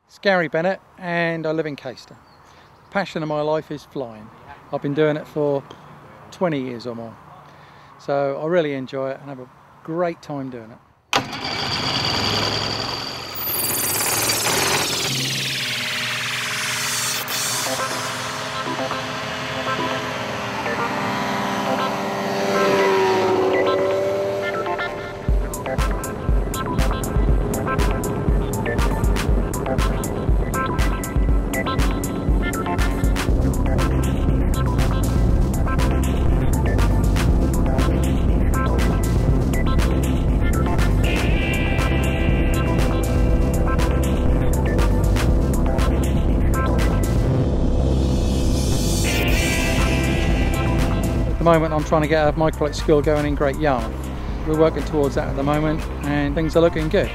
It's Gary Bennett and I live in Caister. The passion of my life is flying. I've been doing it for 20 years or more. So I really enjoy it and have a great time doing it. At the moment I'm trying to get a Microlight school going in Gt Yarmouth. We're working towards that at the moment and things are looking good.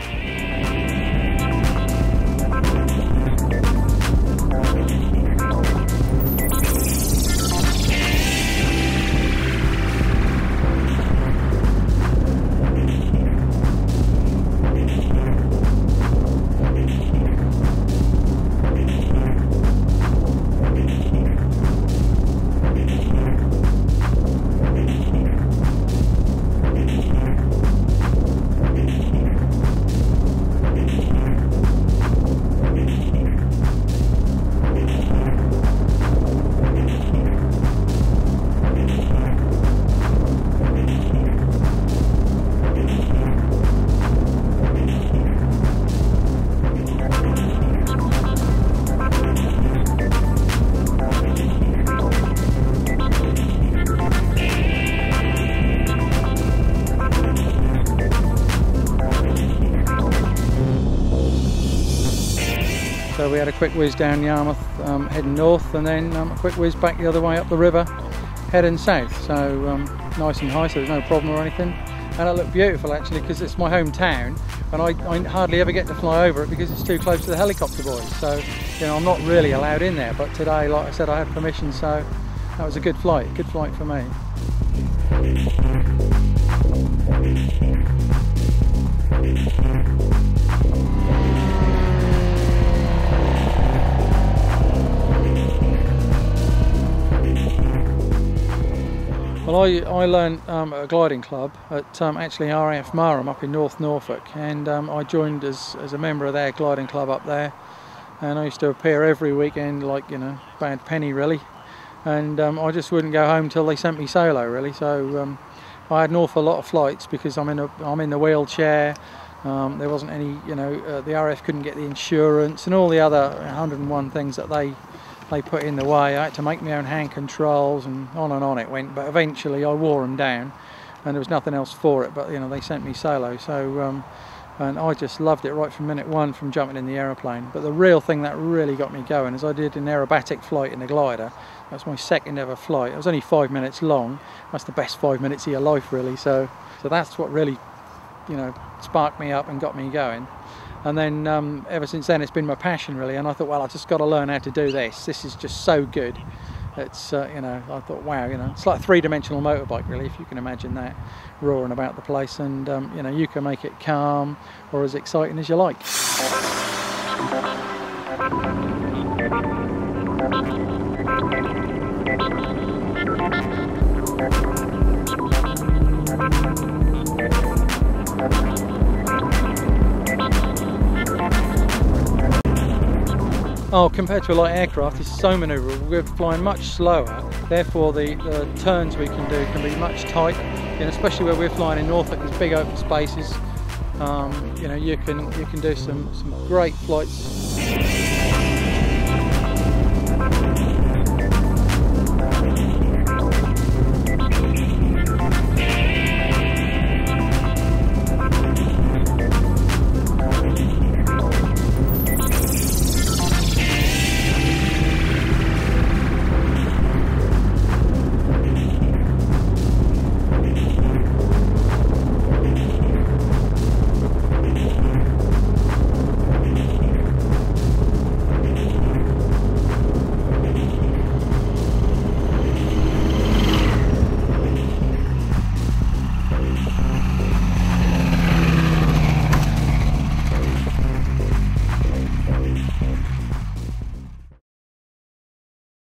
So we had a quick whiz down Yarmouth heading north, and then a quick whiz back the other way up the river heading south. So nice and high, so there's no problem or anything. And it looked beautiful actually, because it's my hometown and I hardly ever get to fly over it because it's too close to the helicopter boys. So you know, I'm not really allowed in there, but today, like I said, I had permission, so that was a good flight for me. Well, I learned at a gliding club at actually RAF Marham up in North Norfolk, and I joined as a member of their gliding club up there, and I used to appear every weekend like, you know, bad penny really, and I just wouldn't go home till they sent me solo really. So I had an awful lot of flights because I'm in the wheelchair. There wasn't any, you know, the RAF couldn't get the insurance and all the other 101 things that they put in the way. I had to make my own hand controls and on it went, but eventually I wore them down and there was nothing else for it, but you know, they sent me solo. So and I just loved it right from minute one, from jumping in the aeroplane. But the real thing that really got me going is I did an aerobatic flight in the glider. That's my second ever flight. It was only 5 minutes long. That's the best 5 minutes of your life really. So that's what really, you know, sparked me up and got me going. And then ever since then it's been my passion really, and I thought, well, I just got to learn how to do this. This is just so good. It's you know, I thought, wow, you know, it's like a three-dimensional motorbike really, if you can imagine that, roaring about the place, and you know, you can make it calm or as exciting as you like. Oh, compared to a light aircraft, it's so manoeuvrable. We're flying much slower, therefore the turns we can do can be much tighter, and especially where we're flying in Norfolk, there's big open spaces. You know, you can do some great flights.